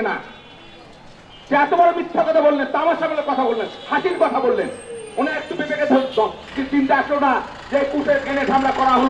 না। সে এত বড় মিথ্যা কথা বললেন, তামাশা বলে কথা বললেন, হাসির কথা বললেন। উনি একটু বিবেকে চিন্তা আসলো না যে কুটের এনে ঝামেলা করা হলো।